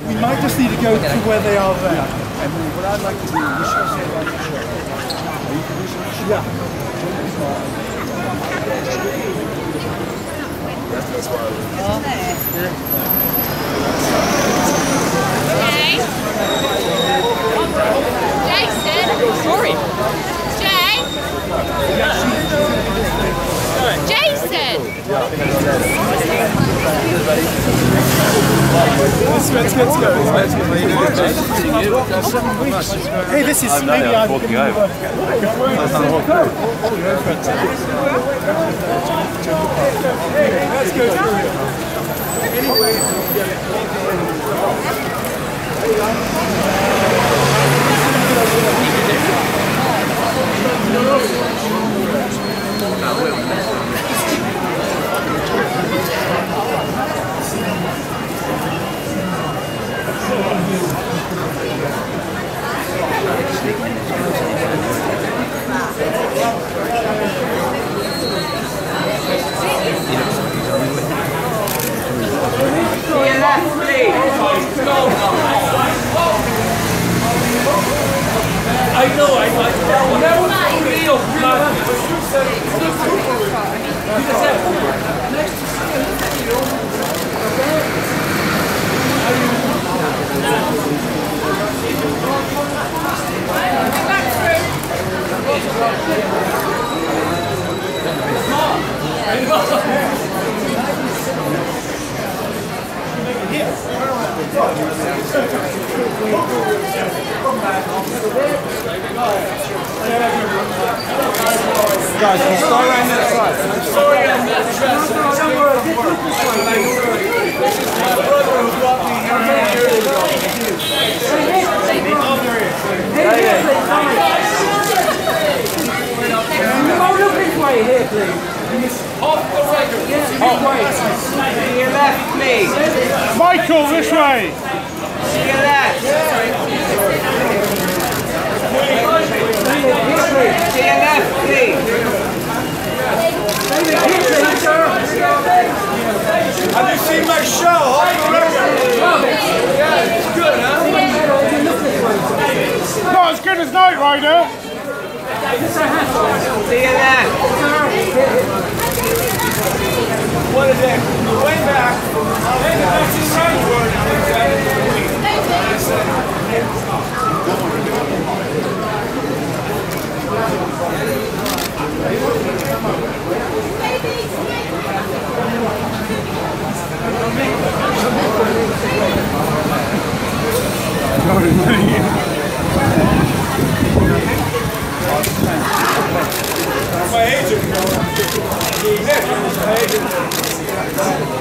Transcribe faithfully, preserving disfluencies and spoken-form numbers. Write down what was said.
We might just need to go to where they are there. And what I'd like to do, we should say like the show. Are you producing the show? Yeah. That's, that's why I was. Jay? Jason? Sorry. Jay? Jason! Let's, let's, let's go. Hey, this is maybe I'm walking over. Let's go through it. I know, I know. That was real madness. Next to Guys, we'll start around that side. sorry, I'm not dressed. My brother who brought me here many years ago. Oh, look this way here, please. Off the record. This way. To your left, please. Michael, this way. To your left. To your left, please. Have you seen my show? Off the record. Yeah, it's good, huh? Not as good as Knight Rider. To your left. What is it? Way back. Way back to Sideward. My agent. Nick, my agent.